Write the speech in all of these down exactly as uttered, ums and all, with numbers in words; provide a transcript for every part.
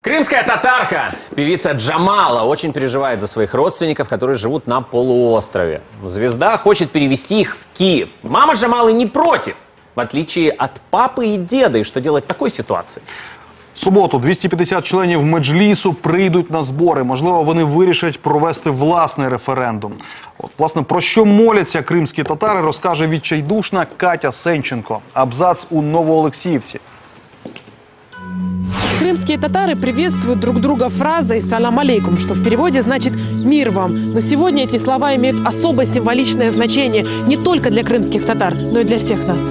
Крымская татарка, певица Джамала, очень переживает за своих родственников, которые живут на полуострове. Звезда хочет перевести их в Киев. Мама Джамалы не против, в отличие от папы и деда. И что делать в такой ситуации? В суботу двісті п'ятдесят членів Меджлісу прийдуть на збори. Можливо, вони вирішать провести власний референдум. От, власне, про що моляться кримські татари, розкаже відчайдушна Катя Сенченко. Абзац у Новоолексіївці. Крымские татары приветствуют друг друга фразой «салам алейкум», что в переводе значит «мир вам». Но сегодня эти слова имеют особое символичное значение не только для крымских татар, но и для всех нас.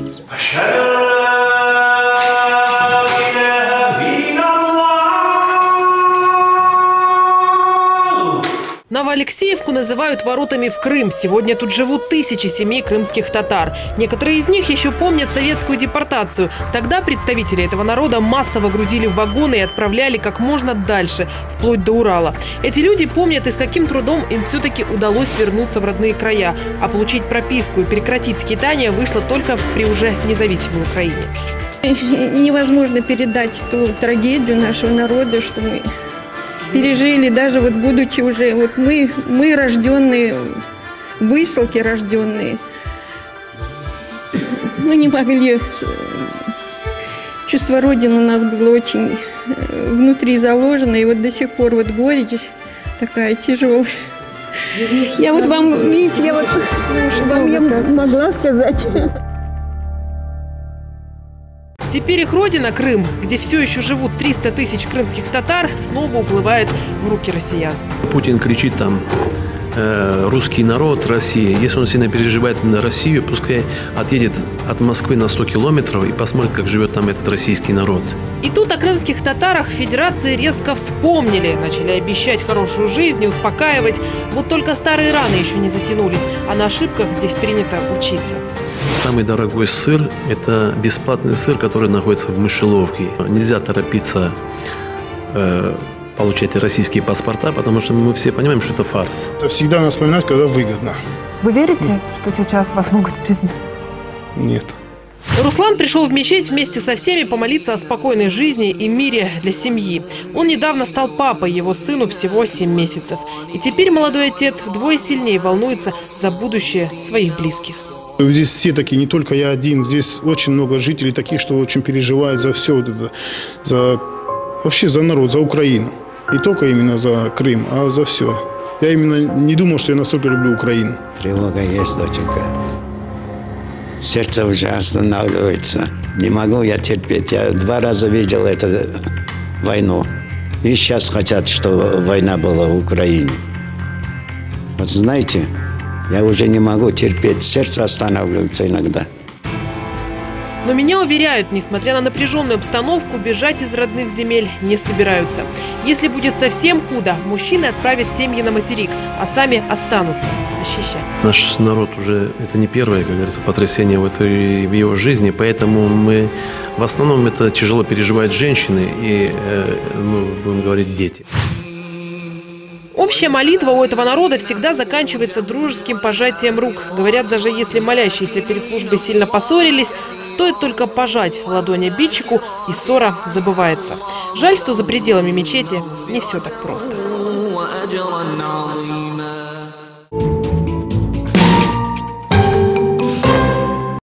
Новоалексеевку называют воротами в Крым. Сегодня тут живут тысячи семей крымских татар. Некоторые из них еще помнят советскую депортацию. Тогда представители этого народа массово грузили в вагоны и отправляли как можно дальше, вплоть до Урала. Эти люди помнят, и с каким трудом им все-таки удалось вернуться в родные края. А получить прописку и прекратить скитание вышло только при уже независимой Украине. Невозможно передать ту трагедию нашего народа, что мы пережили, даже вот будучи уже, вот мы, мы рожденные, высылки рожденные, мы не могли, чувство Родины у нас было очень внутри заложено, и вот до сих пор вот горечь такая тяжелая. Я вот вам, видите, я вот, что я могла сказать. Теперь их родина, Крым, где все еще живут триста тысяч крымских татар, снова уплывает в руки россиян. Путин кричит там э, «русский народ, Россия». Если он сильно переживает на Россию, пускай отъедет от Москвы на сто километров и посмотрит, как живет там этот российский народ. И тут о крымских татарах федерации резко вспомнили. Начали обещать хорошую жизнь и успокаивать. Вот только старые раны еще не затянулись, а на ошибках здесь принято учиться. Самый дорогой сыр – это бесплатный сыр, который находится в мышеловке. Нельзя торопиться э, получать российские паспорта, потому что мы все понимаем, что это фарс. Всегда надо вспоминать, когда выгодно. Вы верите, что сейчас вас могут признать? Нет. Руслан пришел в мечеть вместе со всеми помолиться о спокойной жизни и мире для семьи. Он недавно стал папой, его сыну всего семь месяцев. И теперь молодой отец вдвое сильнее волнуется за будущее своих близких. Здесь все такие, не только я один. Здесь очень много жителей таких, что очень переживают за все вот это, за, вообще за народ, за Украину. Не только именно за Крым, а за все. Я именно не думал, что я настолько люблю Украину. Тревога есть, доченька. Сердце уже останавливается. Не могу я терпеть. Я два раза видел эту войну. И сейчас хотят, чтобы война была в Украине. Вот знаете, я уже не могу терпеть. Сердце останавливается иногда. Но меня уверяют, несмотря на напряженную обстановку, бежать из родных земель не собираются. Если будет совсем худо, мужчины отправят семьи на материк, а сами останутся защищать. Наш народ уже, это не первое, как говорится, потрясение в, этой, в его жизни, поэтому мы, в основном это тяжело переживают женщины и, э, ну, будем говорить, дети. Общая молитва у этого народа всегда заканчивается дружеским пожатием рук. Говорят, даже если молящиеся перед службой сильно поссорились, стоит только пожать ладонь обидчику, и ссора забывается. Жаль, что за пределами мечети не все так просто.